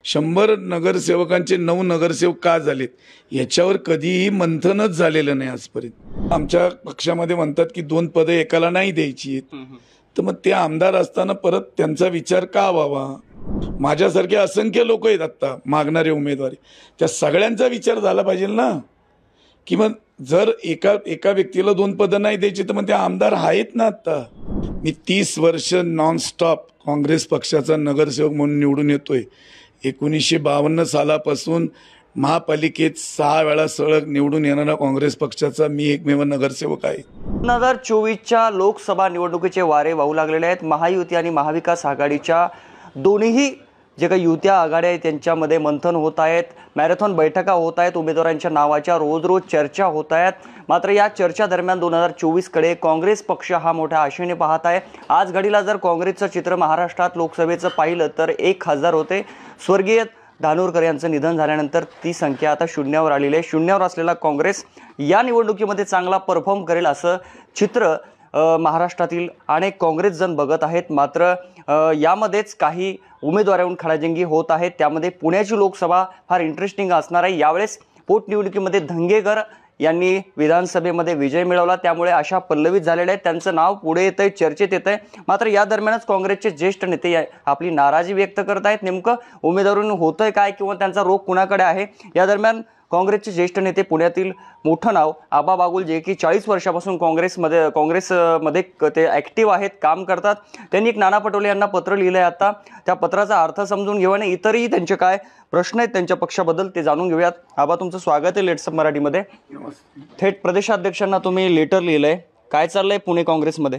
100 नगरसेवकांचे 9 नगरसेवक का झालेत याच्यावर कधीही मंथनच झालेलं नाही आजपर्यंत। आमच्या पक्षामध्ये म्हणतात की 2 पदं एकाला नाही द्यायची आहेत, तर मग ते आमदार असताना परत त्यांचा विचार का व्हावा? माझ्यासारखे असंख्य लोक आहेत आता मागणारे उमेदवारी, त्या सगळ्यांचा विचार झाला पाहिजे ना। की मग जर एका व्यक्तीला 2 पदं नाही द्यायची तर मग ते आमदार आहेत ना। आता मी 30 वर्ष नॉनस्टॉप काँग्रेस पक्षाचा नगरसेवक म्हणून निवडून येतोय। 1952 सालापासून महापालिकेत 6 वेळा सलग निवडून येणारा काँग्रेस पक्षाचा मी एकमेव नगरसेवक आहे। 2024च्या लोकसभा निवडणुकीचे वारे वाहू लागलेले आहेत। महायुती आणि महाविकास आघाडीच्या दोन्ही जे काही युत्या आघाड्या आहेत त्यांच्यामध्ये मंथन होत आहेत, मॅरेथॉन बैठका होत आहेत, उमेदवारांच्या नावाच्या रोज चर्चा होत आहेत। मात्र या चर्चा दरम्यान 2024 कडे काँग्रेस पक्ष हा मोठ्या आशेने पाहत आहे। आज घडीला जर काँग्रेसचं चित्र महाराष्ट्रात लोकसभेचं पाहिलं तर 1000 होते। स्वर्गीय धानोरकर यांचं निधन झाल्यानंतर ती संख्या आता शून्यावर आलेली आहे। शून्यावर असलेला काँग्रेस या निवडणुकीमध्ये चांगला परफॉर्म करेल असं चित्र महाराष्ट्रातील अनेक काँग्रेसजन बघत आहेत। मात्र यामध्येच काही उमेदवारांवरून खडाजंगी होत आहेत। त्यामध्ये पुण्याची लोकसभा फार इंटरेस्टिंग असणार आहे। यावेळेस पोटनिवडणुकीमध्ये धंगेकर यांनी विधानसभेमध्ये विजय मिळवला, त्यामुळे आशा पल्लवित झालेल्या आहेत। त्यांचं नाव पुढे येतंय, चर्चेत येतंय। मात्र या दरम्यानच काँग्रेसचे ज्येष्ठ नेते आपली नाराजी व्यक्त करत आहेत। नेमकं उमेदवारांनी होतंय काय किंवा त्यांचा रोख कुणाकडे आहे? या दरम्यान काँग्रेसचे ज्येष्ठ नेते पुण्यातील मोठं नाव आबा बागुल, जे की 40 वर्षापासून काँग्रेसमध्ये ते ॲक्टिव्ह आहेत, काम करतात। त्यांनी एक नाना पटोले यांना पत्र लिहिलंय। आता त्या पत्राचा अर्थ समजून घेऊया आणि इतरही त्यांचे काय प्रश्न आहेत त्यांच्या पक्षाबद्दल ते जाणून घेऊयात। आबा, तुमचं स्वागत आहे लेट्स मराठीमध्ये। थेट प्रदेशाध्यक्षांना तुम्ही लेटर लिहिलंय, काय चाललंय पुणे काँग्रेसमध्ये?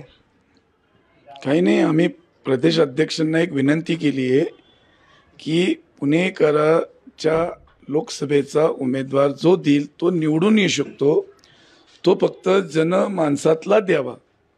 काही नाही, आम्ही प्रदेशाध्यक्षांना एक विनंती केली आहे की पुणेकरांच्या लोकसभेचा उमेदवार जो देईल तो निवडून येऊ शकतो, तो फक्त जनमानसातला द्यावा।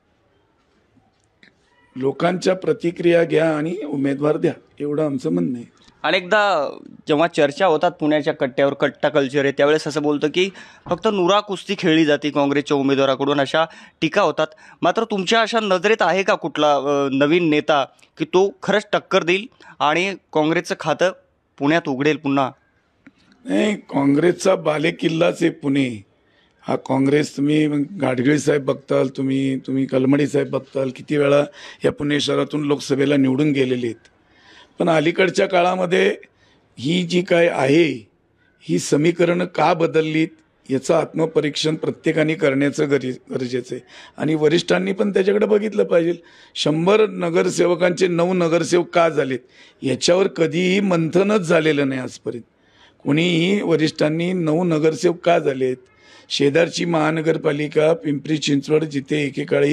लोकांच्या प्रतिक्रिया घ्या आणि उमेदवार द्या, एवढं आमचं म्हणणं आहे। अनेकदा जेव्हा चर्चा होतात पुण्याच्या कट्ट्यावर, कट्टा कल्चर आहे, त्यावेळेस असं बोलतं की फक्त नुरा कुस्ती खेळली जाते काँग्रेसच्या उमेदवाराकडून, अशा टीका होतात। मात्र तुमच्या अशा नजरेत आहे का कुठला नवीन नेता की तो खरंच टक्कर देईल आणि काँग्रेसचं खातं पुण्यात उघडेल पुन्हा? नाही, काँग्रेसचा बालेकिल्लाच आहे पुणे हा। काँग्रेस तुम्ही गाडगीळ साहेब बघताल, तुम्ही कलमडी साहेब बघताल, किती वेळा या पुणे शहरातून लोकसभेला निवडून गेलेले आहेत। पण अलीकडच्या काळामध्ये ही जी काय आहे ही समीकरणं का बदललीत याचं आत्मपरीक्षण प्रत्येकाने करण्याचं गरजेचं आहे आणि वरिष्ठांनी पण त्याच्याकडे बघितलं पाहिजे। 100 नगरसेवकांचे 9 नगरसेवक का झालेत याच्यावर कधीही मंथनच झालेलं नाही आजपर्यंत। कोणीही वरिष्ठांनी 9 नगरसेवक का झालेत? शेजारची महानगरपालिका पिंपरी चिंचवड, जिथे एकेकाळी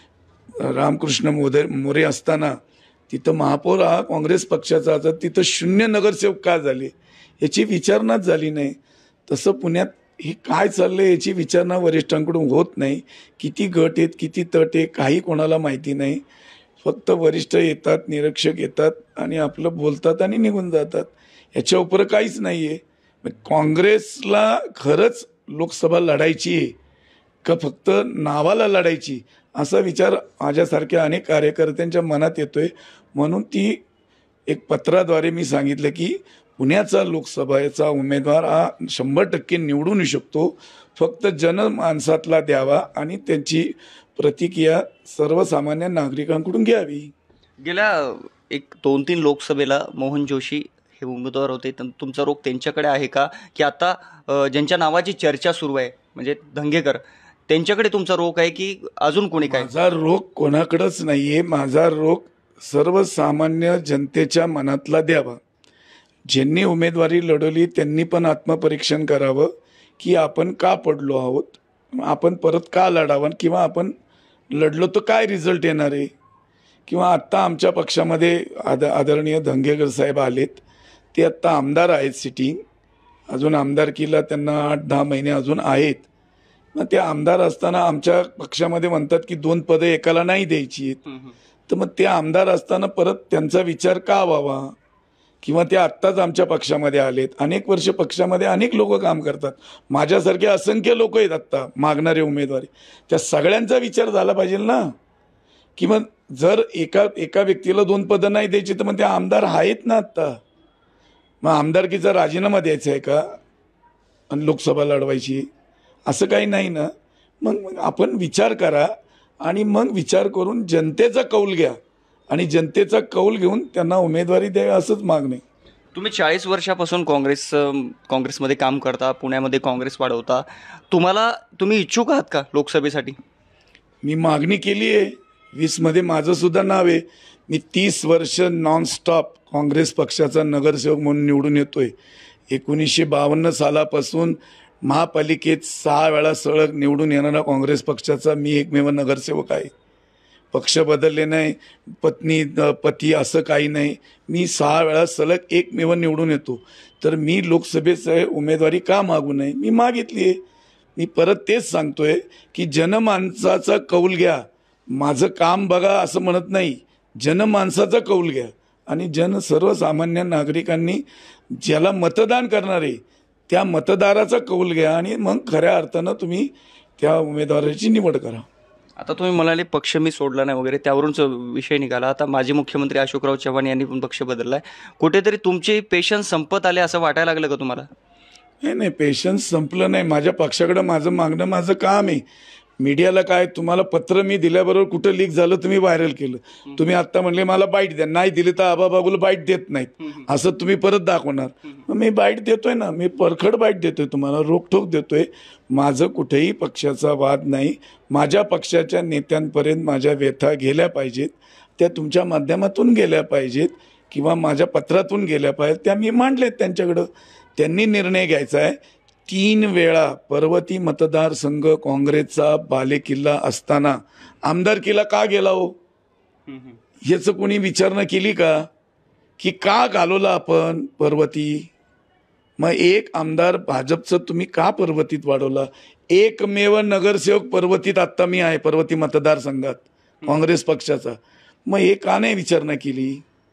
रामकृष्ण मोरे असताना तिथं महापौर हा काँग्रेस पक्षाचा होता, तिथं 0 नगरसेवक का झाले याची विचारणाच झाली नाही। तसं पुण्यात हे काय चाललंय याची विचारणा वरिष्ठांकडून होत नाही। किती गट आहेत, किती तट आहे, काही कोणाला माहिती नाही। फक्त वरिष्ठ येतात, निरीक्षक येतात आणि आपलं बोलतात आणि निघून जातात, याच्या उपर काहीच नाही आहे। काँग्रेसला खरंच लोकसभा लढायची आहे का फक्त नावाला लढायची, असा विचार माझ्यासारख्या अनेक कार्यकर्त्यांच्या मनात येतोय। म्हणून ती एक पत्राद्वारे मी सांगितलं की पुण्याचा लोकसभेचा उमेदवार हा 100% निवडून येऊ शकतो, फक्त जनमानसातला द्यावा आणि त्यांची प्रतिक्रिया सर्वसामान्य नागरिकांकडून घ्यावी। गेल्या 2-3 लोकसभेला मोहन जोशी हे उमेदवार होते, तुमचा रोख त्यांच्याकडे आहे का? की आता ज्यांच्या नावाची चर्चा सुरू आहे म्हणजे धंगेकर, त्यांच्याकडे तुमचा रोख आहे की अजून कोणी? काय, माझा रोख कोणाकडेच नाहीये। माझा रोख सर्वसामान्य जनतेच्या मनातला द्यावा। ज्यांनी उमेदवारी लढवली त्यांनी पण आत्मपरीक्षण करावं की आपण का पडलो आहोत, आपण परत का लढावं, किंवा आपण लढलो तर काय रिझल्ट येणार आहे। किंवा आत्ता आमच्या पक्षामध्ये आदरणीय धंगेकर साहेब आलेत, ते आत्ता आमदार आहेत सिटिंग, अजून आमदारकीला त्यांना 8-10 महिने अजून आहेत। मग ते आमदार असताना आमच्या पक्षामध्ये म्हणतात की 2 पदं एकाला नाही द्यायची आहेत, तर मग ते आमदार असताना परत त्यांचा विचार का व्हावा? किंवा ते आत्ताच आमच्या पक्षामध्ये आलेत, अनेक वर्ष पक्षामध्ये अनेक लोक काम करतात। माझ्यासारखे असंख्य लोक आहेत आत्ता मागणारे उमेदवारी, त्या सगळ्यांचा विचार झाला पाहिजे ना। की मग जर एका व्यक्तीला 2 पदं नाही द्यायची तर मग ते आमदार आहेत ना। आता मग आमदारकीचा राजीनामा द्यायचा आहे का आणि लोकसभा लढवायची? असं काही नाही ना. मग आपण विचार करा आणि मग विचार करून जनतेचा कौल घ्या आणि जनतेचा कौल घेऊन त्यांना उमेदवारी द्यावी असंच मागणे. तुम्ही 40 वर्षापासून काँग्रेसमध्ये काम करता, पुण्यामध्ये काँग्रेस वाढवता. तुम्ही इच्छुक आहात का लोकसभेसाठी? मी मागणी केली आहे. 20मध्ये माझं सुद्धा नाव आहे. मी 30 वर्ष नॉनस्टॉप काँग्रेस पक्षाचा नगरसेवक म्हणून निवडून येतोय. 1952 सालापासून महापालिकेत 6 वेळा सलग निवडून येणारा काँग्रेस पक्षाचा मी एकमेव नगरसेवक आहे. पक्ष बदलले नाही, पती असं काही नाही. मी 6 वेळा सलग एकमेव निवडून येतो. तर मी लोकसभेचं उमेदवारी का मागू नये? मी मागितली आहे. मी परत तेच सांगतोय की जनमानसाचा कौल घ्या, माझं काम बघा असं म्हणत नाही. जनमानसाचा कौल घ्या आणि सर्वसामान्य नागरिकांनी ज्याला मतदान करणार आहे त्या मतदाराचा कौल घ्या आणि मग खऱ्या अर्थानं तुम्ही त्या उमेदवाराची निवड करा. आता तुम्ही म्हणाले पक्ष मी सोडला नाही वगैरे, त्यावरूनच विषय निघाला. आता माजी मुख्यमंत्री अशोकराव चव्हाण यांनी पण पक्ष बदललाय. कुठेतरी तुमचे पेशन्स संपत आले असं वाटायला लागलं का तुम्हाला? नाही, पेशन्स संपलं नाही. माझ्या पक्षाकडे माझं मागणं माझं काम आहे. मीडियाला काय, तुम्हाला पत्र मी दिल्याबरोबर कुठं लीक झालं तुम्ही व्हायरल केलं. तुम्ही आत्ता म्हणले मला बाईट द्या, नाही दिले तर आबा बागूला बाईट देत नाहीत असं तुम्ही परत दाखवणार. मग मी बाईट देतोय ना, मी परखड बाईट देतोय, तुम्हाला रोखठोक देतोय. माझं कुठेही पक्षाचा वाद नाही. माझ्या पक्षाच्या नेत्यांपर्यंत माझ्या व्यथा गेल्या पाहिजेत, त्या तुमच्या माध्यमातून गेल्या पाहिजेत किंवा माझ्या पत्रातून गेल्या पाहिजेत. त्या मी मांडलेत त्यांच्याकडं. त्यांनी निर्णय घ्यायचा आहे. 3 वेळा पर्वती मतदारसंघ काँग्रेसचा बालेकिल्ला असताना आमदारकीला का गेला हो? याचं कोणी विचारणा केली का? की का घालवला आपण पर्वती? मग एक आमदार भाजपचं तुम्ही का पर्वतीत वाढवला? एकमेव नगरसेवक पर्वतीत आत्ता मी आहे, पर्वती मतदारसंघात काँग्रेस पक्षाचा. मग हे का नाही विचारणा केली?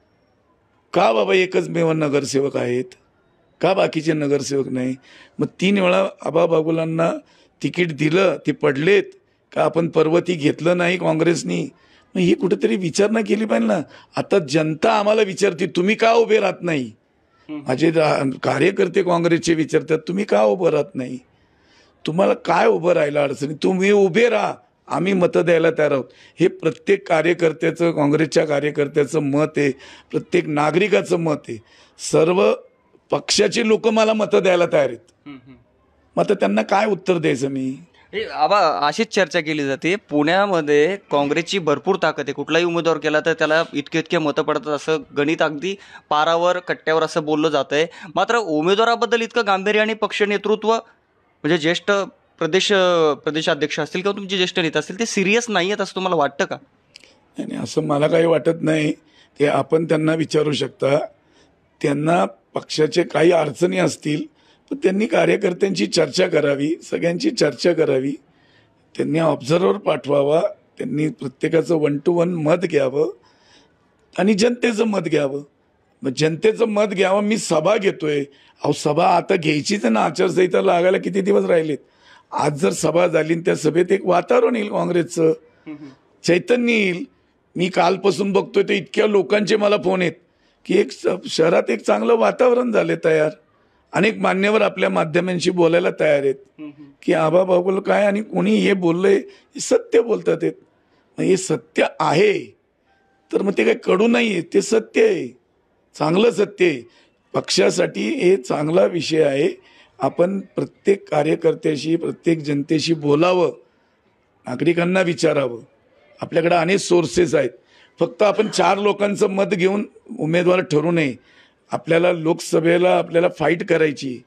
का बाबा एकच मेव नगरसेवक आहेत, का बाकीचे नगरसेवक नाही? मग 3 वेळा आबा बागुलांना तिकीट दिलं, ते पडलेत का? आपण पर्वती घेतलं नाही काँग्रेसनी? मग ही कुठेतरी विचारणा केली पाहिजे ना. आता जनता आम्हाला विचारते तुम्ही का उभे राहत नाही? माझे कार्यकर्ते काँग्रेसचे विचारतात तुम्ही का उभं राहत नाही? तुम्हाला काय उभं राहायला अडचणी? तुम्ही उभे राहा, आम्ही मतं द्यायला तयार आहोत. हे प्रत्येक कार्यकर्त्याचं, काँग्रेसच्या कार्यकर्त्याचं मत आहे, प्रत्येक नागरिकाचं मत आहे. सर्व पक्षाचे लोक मला मतं द्यायला तयार आहेत. मग आता त्यांना काय उत्तर द्यायचं मी? आबा अशीच चर्चा केली जाते, पुण्यामध्ये काँग्रेसची भरपूर ताकद आहे. कुठलाही उमेदवार केला तर त्याला इतके मतं पडतात असं गणित अगदी पारावर कट्ट्यावर असं बोललं जात आहे. मात्र उमेदवाराबद्दल इतकं गांभीर्य आणि पक्ष नेतृत्व म्हणजे ज्येष्ठ प्रदेशाध्यक्ष असतील किंवा तुमचे ज्येष्ठ नेते असतील ते सिरियस नाही आहेत असं तुम्हाला वाटतं का? नाही, असं मला काही वाटत नाही. ते आपण त्यांना विचारू शकता. त्यांना पक्षाचे काही अडचणी असतील तर त्यांनी कार्यकर्त्यांची चर्चा करावी, सगळ्यांची चर्चा करावी. त्यांनी ऑब्झर्वर पाठवावा, त्यांनी प्रत्येकाचं 1 to 1 मत घ्यावं आणि जनतेचं मत घ्यावं. मग जनतेचं मत घ्यावं. मी सभा घेतोय, अहो सभा आता घ्यायचीच आहे ना. आचारसंहिता लागायला किती दिवस राहिलेत? आज जर सभा झाली त्या सभेत एक वातावरण येईल, काँग्रेसचं चैतन्य येईल. मी कालपासून बघतोय तर इतक्या लोकांचे मला फोन आहेत की एक शहरात एक चांगलं वातावरण झाले तयार. अनेक मान्यवर आपल्या माध्यमांशी बोलायला तयार आहेत की आबा बाबूल काय आणि कोणी हे बोललंय हे सत्य बोलतात आहेत. मग हे सत्य आहे तर मग ते काही कडू नाही आहे, ते सत्य आहे, चांगलं सत्य आहे. पक्षासाठी हे चांगला विषय आहे. आपण प्रत्येक कार्यकर्त्याशी, प्रत्येक जनतेशी बोलावं, नागरिकांना विचारावं. आपल्याकडे अनेक सोर्सेस आहेत. फक्त आपण 4 लोकांचं मत घेऊन उमेदवार ठरू नये. आपल्याला लोकसभेला फाईट करायची,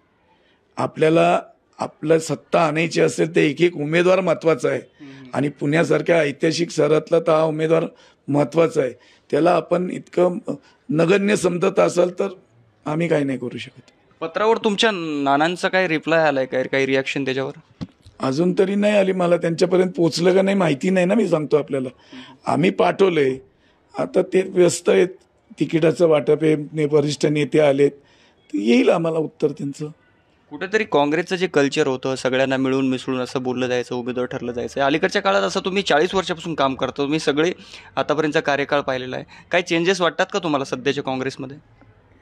आपल्याला आपलं सत्ता आणायची असेल तर एक उमेदवार महत्त्वाचा आहे. आणि पुण्यासारख्या ऐतिहासिक शहरातला तर हा उमेदवार महत्त्वाचा आहे. त्याला आपण इतकं नगण्य समजत असाल तर आम्ही काही नाही करू शकत. पत्रावर तुमच्या नानांचा काय रिप्लाय आलाय काय, काही रिॲक्शन त्याच्यावर? अजून तरी नाही आली. मला त्यांच्यापर्यंत पोहोचलं का नाही माहिती नाही ना. मी सांगतो आपल्याला आम्ही पाठवलंय. आता ते व्यस्त आहेत, तिकिटाचं वाटप आहे, वरिष्ठ नेते आलेत, येईल आम्हाला उत्तर त्यांचं. कुठेतरी काँग्रेसचं जे कल्चर होतं सगळ्यांना मिळून मिसळून असं बोललं जायचं, उमेदवार ठरलं जायचं. अलीकडच्या काळात असं तुम्ही 40 वर्षापासून काम करता, तुम्ही सगळे आतापर्यंतचा कार्यकाळ पाहिलेला आहे. काही चेंजेस वाटतात का तुम्हाला सध्याच्या काँग्रेसमध्ये?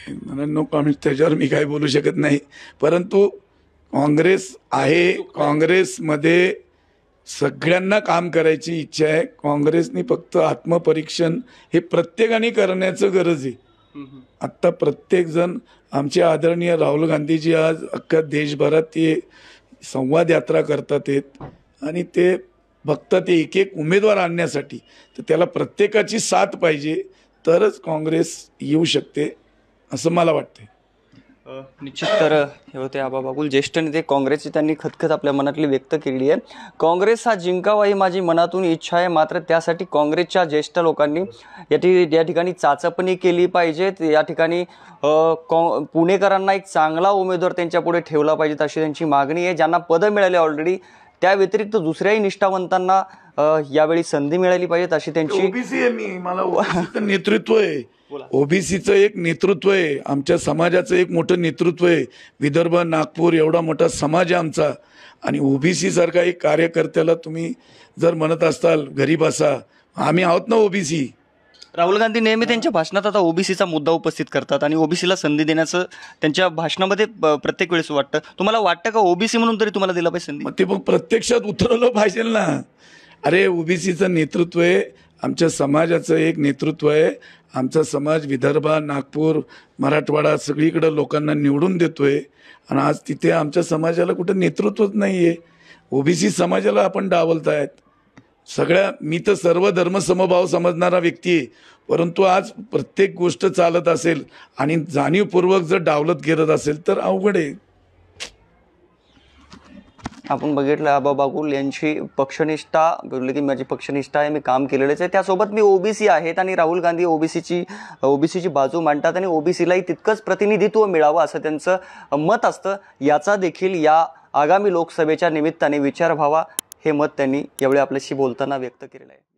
मला नो कॉमेंट, त्याच्यावर मी काय बोलू शकत नाही. परंतु काँग्रेस आहे, काँग्रेसमध्ये सगळ्यांना काम करायची इच्छा आहे. काँग्रेसनी फक्त आत्मपरीक्षण हे प्रत्येकाने करण्याचं गरज आहे. आत्ता प्रत्येकजण, आमचे आदरणीय राहुल गांधीजी आज अख्ख्या देशभरात ते संवाद यात्रा करतात आहेत आणि ते बघतात एक एक उमेदवार आणण्यासाठी. तर त्याला प्रत्येकाची साथ पाहिजे तरच काँग्रेस येऊ शकते असं मला वाटतं. निश्चित. तर हे होते आबा बागुल, ज्येष्ठ नेते काँग्रेसची. त्यांनी खतखत आपल्या मनातली व्यक्त केली आहे. काँग्रेस हा जिंकावा ही माझी मनातून इच्छा आहे, मात्र त्यासाठी काँग्रेसच्या ज्येष्ठ लोकांनी या ठिकाणी चाचपणी केली पाहिजे. या ठिकाणी पुणेकरांना एक चांगला उमेदवार त्यांच्या पुढे ठेवला पाहिजे अशी त्यांची मागणी आहे. ज्यांना पदं मिळाली ऑलरेडी, त्या व्यतिरिक्त दुसऱ्याही निष्ठावंतांना यावेळी संधी मिळाली पाहिजे अशी त्यांची. ओबीसी आहे मी, मला ओबीसीचं नेतृत्व आहे. ओबीसीचं एक नेतृत्व आहे, आमच्या समाजाचं एक मोठं नेतृत्व आहे. विदर्भ, नागपूर एवढा मोठा समाज आहे आमचा. आणि ओबीसी सारखा एक कार्यकर्त्याला तुम्ही जर म्हणत असताल घरी बसा, आम्ही आहोत ना ओबीसी. राहुल गांधी नेहमी त्यांच्या भाषणात आता ओबीसीचा मुद्दा उपस्थित करतात आणि ओबीसीला संधी देण्याचं त्यांच्या भाषणामध्ये प्रत्येक वेळेस वाटतं. तुम्हाला वाटतं का ओबीसी म्हणून तरी तुम्हाला दिला पाहिजे संधी? मग ते मग प्रत्यक्षात उतरवलं पाहिजे ना. अरे ओबीसीचं नेतृत्व आहे, आमच्या समाजाचं एक नेतृत्व आहे. आमचा समाज विदर्भ, नागपूर, मराठवाडा सगळीकडे लोकांना निवडून देतोय आणि आज तिथे आमच्या समाजाला कुठं नेतृत्वच नाही आहे. ओबीसी समाजाला आपण डावलतायत. मी तर सर्व धर्म समभाव समजणारा व्यक्ती आहे, परंतु आज प्रत्येक गोष्ट चालत असेल आणि जाणीवपूर्वक जर डावलत गेलं असेल तर अवघड आहे. आपण बघितलं आबा बागुल यांची पक्षनिष्ठा, बोलले की माझी पक्षनिष्ठा आहे, मी काम केलेलेच आहे, त्यासोबत मी ओबीसी आहेत. आणि राहुल गांधी ओबीसीची बाजू मांडतात आणि ओबीसीलाही तितकंच प्रतिनिधित्व मिळावं असं त्यांचं मत असतं. याचा देखील या आगामी लोकसभेच्या निमित्ताने विचार व्हावा, हे मत त्यांनी यावेळी आपल्याशी बोलताना व्यक्त केलेलं आहे.